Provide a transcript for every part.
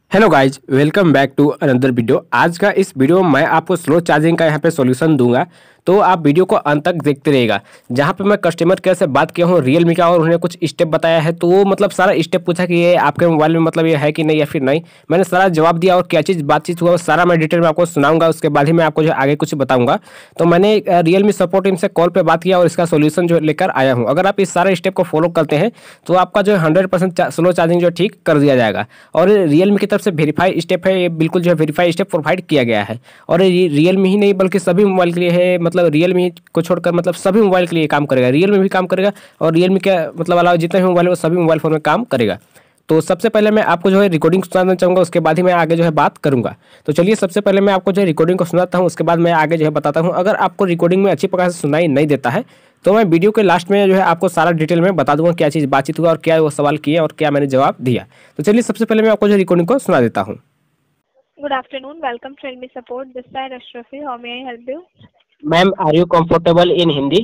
Hello guys, welcome back to another video. आज का इस वीडियो में मैं आपको स्लो चार्जिंग का यहाँ पे सॉल्यूशन दूंगा, तो आप वीडियो को अंत तक देखते रहिएगा। जहाँ पे मैं कस्टमर केयर से बात किया हूँ रियलमी का, और उन्हें कुछ स्टेप बताया है, तो वो मतलब सारा स्टेप पूछा कि ये आपके मोबाइल में मतलब ये है कि नहीं या फिर नहीं। मैंने सारा जवाब दिया और क्या चीज़ बातचीत हुआ वो सारा मैं डिटेल में आपको सुनाऊंगा। उसके बाद ही मैं आपको जो आगे कुछ बताऊंगा। तो मैंने रियलमी सपोर्ट टीम से कॉल पे बात किया और इसका सोल्यूशन जो लेकर आया हूँ। अगर आप इस सारे स्टेप को फॉलो करते हैं तो आपका जो 100% स्लो चार्जिंग जो ठीक कर दिया जाएगा। और रियलमी की तरफ से वेरीफाई स्टेप है, ये बिल्कुल जो है वेरीफाई स्टेप प्रोवाइड किया गया है। और ये रियलमी ही नहीं बल्कि सभी मोबाइल के लिए है, मतलब रियलमी को छोड़कर मतलब सभी मोबाइल के लिए काम करेगा। रियलमी भी काम करेगा और रियलमी के मतलब अलावा जितने भी मोबाइल है वो सभी मोबाइल फोन में काम करेगा। तो सबसे पहले मैं आपको जो है रिकॉर्डिंग सुनाना चाहूँगा, उसके बाद ही मैं आगे जो है बात करूँगा। तो चलिए सबसे पहले मैं आपको जो है रिकॉर्डिंग को सुनाता हूँ, उसके बाद मैं आगे जो है बताता हूँ। अगर आपको रिकॉर्डिंग में अच्छी प्रकार से सुनाई नहीं देता है तो मैं वीडियो के लास्ट में जो है आपको सारा डिटेल में बता दूंगा क्या चीज़ बातचीत हुआ और क्या वो सवाल किए और क्या मैंने जवाब दिया। तो चलिए सबसे पहले मैं आपको जो रिकॉर्डिंग को सुना देता हूँ। Good afternoon. Welcome to Realme Support. This side Ashrafi. How may I help you? Ma'am, are you comfortable in Hindi?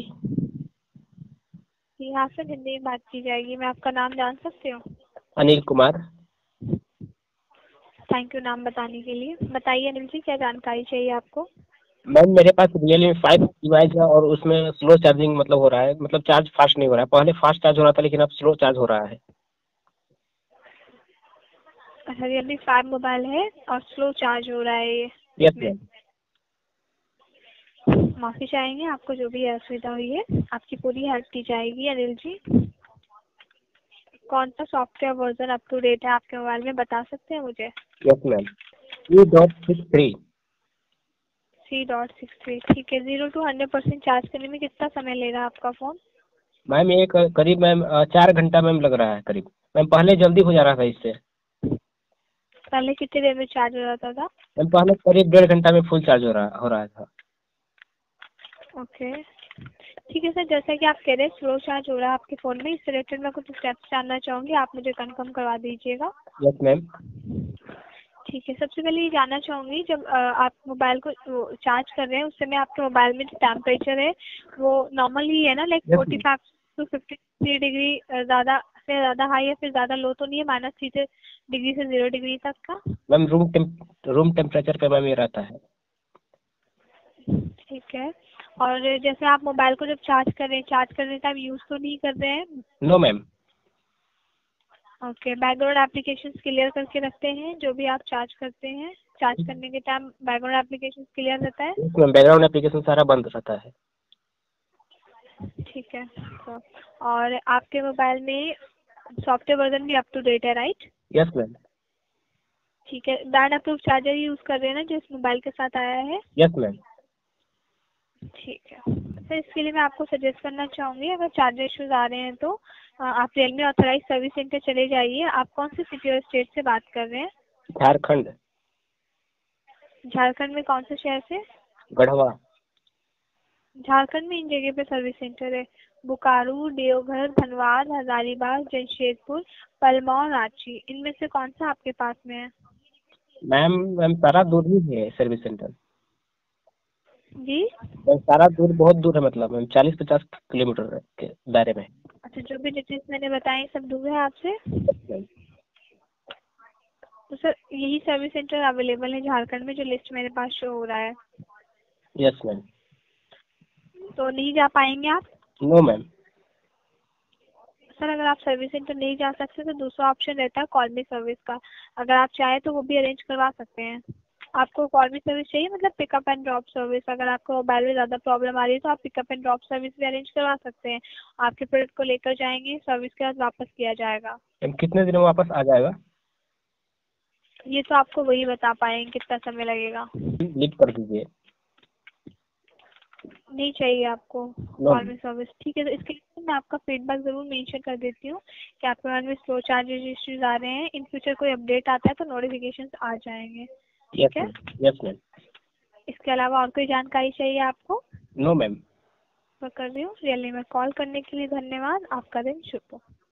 जी हाँ सर, हिंदी में बात की जाएगी। मैं आपका नाम जान सकती हूँ? अनिल कुमार। थैंक यू नाम बताने के लिए। बताइए अनिल जी, क्या जानकारी चाहिए आपको? मैम, मेरे पास रियलमी 5 डिवाइस है और उसमें स्लो चार्जिंग मतलब हो रहा है, मतलब चार्ज फास्ट नहीं हो रहा है। पहले फास्ट चार्ज हो रहा था लेकिन अब स्लो चार्ज हो रहा है। अच्छा, Realme 5 मोबाइल है और स्लो चार्ज हो रहा है ये यस इसमें। मैम। माफ़ी चाहेंगे, आपको जो भी असुविधा हुई है आपकी पूरी हेल्प की जाएगी अनिल जी। कौन सा software version up to date है आपके मोबाइल में, बता सकते हैं मुझे? Yes ma'am, 3.63। 3.63। ठीक है। 0 to 100% चार्ज करने में कितना समय लेगा आपका फ़ोन? मैम ये करीब मैम 4 घंटा मैम लग रहा है करीब। मैम पहले जल्दी हो जा रहा था इससे। पहले कितनी देर में चार्ज हो जाता था? मैम पहले करीब 1.5 घंटा में फुल चार्ज हो रहा था। ओके, ठीक है सर। जैसा कि आप कह रहे हैं स्लो चार्ज हो रहा है आपके फ़ोन में, इस रिलेटेड मैं कुछ स्टेप्स जानना चाहूँगी, आप मुझे कंफर्म करवा दीजिएगा। Yes ma'am. ठीक है। सबसे पहले ये जानना चाहूँगी, जब आप मोबाइल को चार्ज कर रहे हैं उस समय आपके मोबाइल में जो टेम्परेचर है वो नॉर्मल ही है ना, like yes ma'am. 45 to 53 degree ज़्यादा से ज़्यादा हाई या फिर ज़्यादा लो तो नहीं है, -3 डिग्री से 0 डिग्री तक का? मैम रूम टेम्परेचर पे मैम ये रहता है। ठीक है। और जैसे आप मोबाइल को जब चार्ज कर रहे हैं, चार्ज करने टाइम यूज़ तो नहीं कर रहे हैं? No ma'am. Okay. Background applications clear करके रखते हैं जो भी आप चार्ज करते हैं? चार्ज करने के टाइम बैकग्राउंड एप्लीकेशंस क्लियर रहता है? यस मैम, बैकग्राउंड एप्लीकेशन सारा बंद रहता है। ठीक है। तो और आपके मोबाइल में सॉफ्टवेयर वर्जन भी अप टू डेट है, राइट? Yes ma'am. ठीक है। बैंड अप्रूव चार्जर यूज़ कर रहे हैं ना जो इस मोबाइल के साथ आया है? Yes ma'am. ठीक है सर। इसके लिए मैं आपको सजेस्ट करना चाहूँगी, अगर चार्जर इश्यूज आ रहे हैं तो आप रियलमी ऑथराइज सर्विस सेंटर चले जाइए। आप कौन सी सिटी और स्टेट से बात कर रहे हैं? झारखंड। झारखंड में कौन से शहर से? गढ़वा। झारखंड में इन जगह पे सर्विस सेंटर है: बोकारो, देवघर, धनबाद, हजारीबाग, जमशेदपुर, पलमौ, रांची। इनमें से कौन सा आपके पास में है? मैम मैम सारा दूर ही है सर्विस सेंटर। जी। मैम सारा दूर, बहुत दूर है, मतलब मैम 40-50 किलोमीटर के दायरे में है। अच्छा, जो भी डिटेल्स मैंने बताई सब दूर है आपसे? मैम। तो सर यही सर्विस सेंटर अवेलेबल है झारखंड में जो लिस्ट मेरे पास शो हो रहा है। Yes ma'am. तो नहीं जा पाएंगे आप? No ma'am. सर अगर आप सर्विस सेंटर नहीं जा सकते तो दूसरा ऑप्शन रहता है कॉल मी सर्विस का। अगर आप चाहें तो वो भी अरेंज करवा सकते हैं। आपको कॉल मी सर्विस चाहिए, मतलब पिकअप एंड ड्रॉप सर्विस? अगर आपको मोबाइल में ज़्यादा प्रॉब्लम आ रही है तो आप पिकअप एंड ड्रॉप सर्विस भी अरेंज करवा सकते हैं। आपके प्रोडक्ट को लेकर जाएंगे, सर्विस के बाद वापस किया जाएगा। मैम कितने दिन में वापस आ जाएगा? ये तो आपको वही बता पाएंगे कितना समय लगेगा। लीव कर दीजिए। नहीं चाहिए आपको नो। कॉल में सर्विस? ठीक है। तो इसके लिए मैं आपका फीडबैक ज़रूर मेंशन कर देती हूँ कि आपके मोबाइल में स्लो चार्जेस इश्यूज आ रहे हैं। इन फ्यूचर कोई अपडेट आता है तो नोटिफिकेशन आ जाएंगे। यस ठीक है। मैम। Yes ma'am. इसके अलावा और कोई जानकारी चाहिए आपको? No ma'am. मैं कर रही हूँ। रियली में कॉल करने के लिए धन्यवाद। आपका दिन शुभ हो।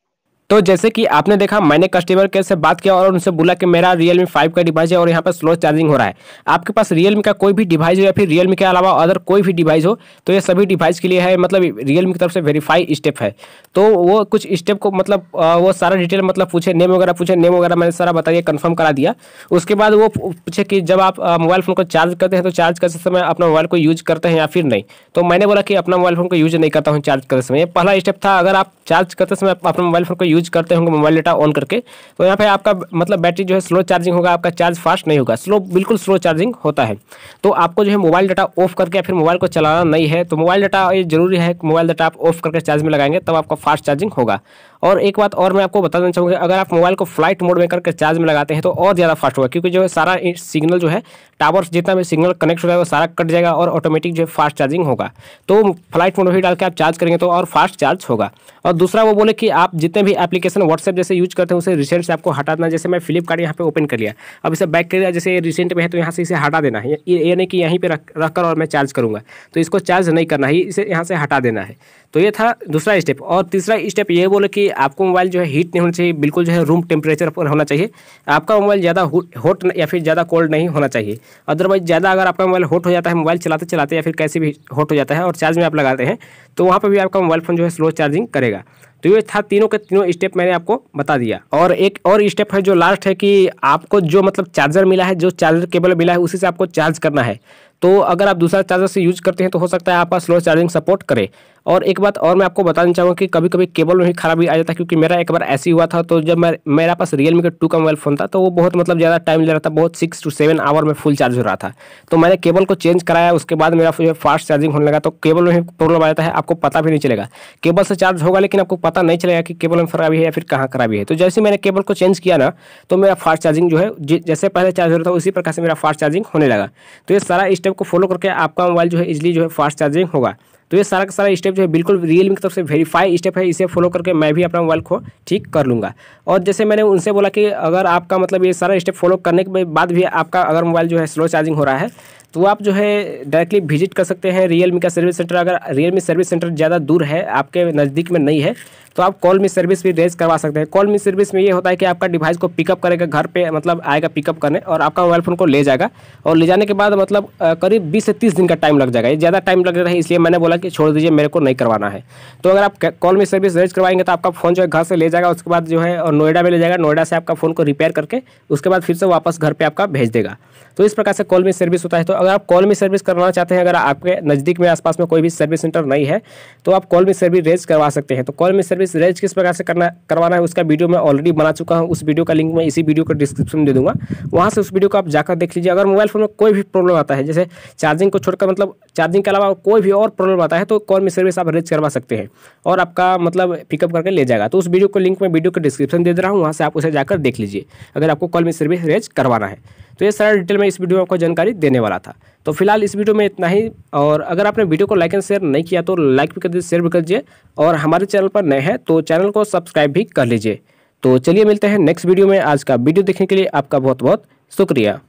तो जैसे कि आपने देखा, मैंने कस्टमर केयर से बात किया और उनसे बोला कि मेरा Realme 5 का डिवाइस है और यहाँ पर स्लो चार्जिंग हो रहा है। आपके पास Realme का कोई भी डिवाइस हो या फिर Realme के अलावा अदर कोई भी डिवाइस हो, तो ये सभी डिवाइस के लिए है, मतलब Realme की तरफ से वेरीफाई स्टेप है। तो वो कुछ स्टेप को मतलब वो सारा डिटेल मतलब पूछे, नेम वगैरह मैंने सारा बताइए, कंफर्म करा दिया। उसके बाद वो पूछे कि जब आप मोबाइल फ़ोन को चार्ज करते हैं तो चार्ज करते समय अपना मोबाइल को यूज करते हैं या फिर नहीं। तो मैंने बोला कि अपना मोबाइल फ़ोन को यूज नहीं करता हूँ चार्ज करते समय। ये पहला स्टेप था। अगर आप चार्ज करते समय अपने मोबाइल फ़ोन को यूज करते होंगे मोबाइल डाटा ऑन करके, तो यहाँ पे आपका मतलब बैटरी जो है स्लो चार्जिंग होगा, आपका चार्ज फास्ट नहीं होगा, बिल्कुल स्लो चार्जिंग होता है। तो आपको जो है मोबाइल डाटा ऑफ करके या फिर मोबाइल को चलाना नहीं है। तो मोबाइल डाटा ये जरूरी है कि मोबाइल डाटा आप ऑफ करके चार्ज में लगाएंगे तब आपका फास्ट चार्जिंग होगा। और एक बात और मैं आपको बताना चाहूँगा, अगर आप मोबाइल को फ्लाइट मोड में करके चार्ज में लगाते हैं तो और ज़्यादा फास्ट होगा, क्योंकि जो है सारा सिग्नल जो है टावर जितना भी सिग्नल कनेक्ट हो जाएगा वो सारा कट जाएगा और ऑटोमेटिक जो है फास्ट चार्जिंग होगा। तो फ्लाइट मोड में भी डाल के आप चार्ज करेंगे तो और फास्ट चार्ज होगा। और दूसरा वो बोले कि आप जितने भी एप्लीकेशन व्हाट्सएप जैसे यूज करते हैं उसे रिसेंट से आपको हटा देना। जैसे मैं फ्लिपकार्ट यहाँ पे ओपन कर लिया, अब इसे बैक कर लिया, जैसे रिसेंट में है तो यहाँ से इसे हटा देना है। ये नहीं कि यहीं पे रख कर और मैं चार्ज करूँगा, तो इसको चार्ज नहीं करना है, इसे यहाँ से हटा देना है। तो ये था दूसरा स्टेप। और तीसरा स्टेप ये बोले कि आपको मोबाइल जो है हीट नहीं होना चाहिए, बिल्कुल जो है रूम टेम्परेचर पर होना चाहिए। आपका मोबाइल ज़्यादा हॉट या फिर ज़्यादा कोल्ड नहीं होना चाहिए। अदरवाइज ज़्यादा अगर आपका मोबाइल हॉट हो जाता है, मोबाइल चलाते चलाते या फिर कैसे भी हॉट हो जाता है और चार्ज में आप लगाते हैं, तो वहाँ पर भी आपका मोबाइल फ़ोन जो है स्लो चार्जिंग करेगा। तो ये था तीनों के तीनों स्टेप मैंने आपको बता दिया। और एक और स्टेप है जो लास्ट है कि आपको जो मतलब चार्जर मिला है, जो चार्जर केबल मिला है उसी से आपको चार्ज करना है। तो अगर आप दूसरा चार्जर से यूज करते हैं तो हो सकता है आपका स्लो चार्जिंग सपोर्ट करे। और एक बात और मैं आपको बताना चाहूँगा कि कभी कभी केबल में ही खराबी आ जाता है, क्योंकि मेरा एक बार ऐसे ही हुआ था। तो जब मेरा पास Realme का 2 का मोबाइल फ़ोन था, तो वो बहुत मतलब ज़्यादा टाइम ले रहा था, बहुत 6 to 7 आवर में फुल चार्ज हो रहा था। तो मैंने केबल को चेंज कराया, उसके बाद मेरा जो फास्ट चार्जिंग होने लगा। तो केबल में ही प्रॉब्लम आ जाता है, आपको पता भी नहीं चलेगा। केबल से चार्ज होगा लेकिन आपको पता नहीं चलेगा कि केबल में खराबी है या फिर कहाँ खराबी है। तो जैसे मैंने केबल को चेंज किया ना, तो मेरा फास्ट चार्जिंग जो है जैसे पहले चार्ज हो रहा था उसी प्रकार से मेरा फास्ट चार्जिंग होने लगा। तो ये सारा स्टेप को फॉलो करके आपका मोबाइल जो है इजीली जो है फास्ट चार्जिंग होगा। तो ये सारा का सारा स्टेप जो है बिल्कुल Realme की तरफ से वेरीफाई स्टेप है, इसे फॉलो करके मैं भी अपना मोबाइल को ठीक कर लूँगा। और जैसे मैंने उनसे बोला कि अगर आपका मतलब ये सारा स्टेप फॉलो करने के बाद भी आपका अगर मोबाइल जो है स्लो चार्जिंग हो रहा है, तो आप जो है डायरेक्टली विजिट कर सकते हैं Realme का सर्विस सेंटर। अगर Realme सर्विस सेंटर ज़्यादा दूर है, आपके नज़दीक में नहीं है, तो आप कॉल मी सर्विस भी रेज करवा सकते हैं। कॉल मी सर्विस में ये होता है कि आपका डिवाइस को पिकअप करेगा घर पे, मतलब आएगा पिकअप करने और आपका मोबाइल फ़ोन को ले जाएगा। और ले जाने के बाद मतलब करीब 20 से 30 दिन का टाइम लग जाएगा। ये ज़्यादा टाइम लग जाता है, इसलिए मैंने बोला कि छोड़ दीजिए, मेरे को नहीं करवाना है। तो अगर आप कॉल मी सर्विस रेज करवाएंगे तो आपका फ़ोन जो है घर से ले जाएगा, उसके बाद जो है और नोएडा में ले जाएगा, नोएडा से आपका फ़ोन को रिपेयर करके उसके बाद फिर से वापस घर पर आपका भेज देगा। तो इस प्रकार से कॉल मी सर्विस होता है। तो अगर आप कॉल मी सर्विस करवाना चाहते हैं, अगर आपके नज़दीक में आसपास में कोई भी सर्विस सेंटर नहीं है, तो आप कॉल मी सर्विस रेज करवा सकते हैं। तो कॉल मी सर्विस रेज किस प्रकार से करवाना है उसका वीडियो मैं ऑलरेडी बना चुका हूं। उस वीडियो का लिंक मैं इसी वीडियो को डिस्क्रिप्शन में दे दूंगा, वहां से उस वीडियो को आप जाकर देख लीजिए। अगर मोबाइल फोन में कोई भी प्रॉब्लम आता है, जैसे चार्जिंग को छोड़कर मतलब चार्जिंग के अलावा कोई भी और प्रॉब्लम आता है, तो कॉल मी सर्विस आप रेज करवा सकते हैं और आपका मतलब पिकअप करके ले जाएगा। तो उस वीडियो को लिंक मैं वीडियो को डिस्क्रिप्शन दे रहा हूँ, वहाँ से आप उसे जाकर देख लीजिए अगर आपको कॉल मी सर्विस रेज करवाना है। तो ये सारा डिटेल में इस वीडियो में आपको जानकारी देने वाला था। तो फिलहाल इस वीडियो में इतना ही। और अगर आपने वीडियो को लाइक एंड शेयर नहीं किया तो लाइक भी कर दीजिए, शेयर भी कर दीजिए। और हमारे चैनल पर नए हैं तो चैनल को सब्सक्राइब भी कर लीजिए। तो चलिए मिलते हैं नेक्स्ट वीडियो में। आज का वीडियो देखने के लिए आपका बहुत बहुत शुक्रिया।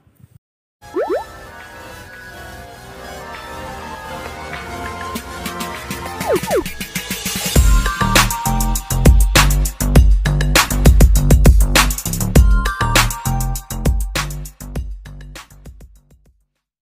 Woo!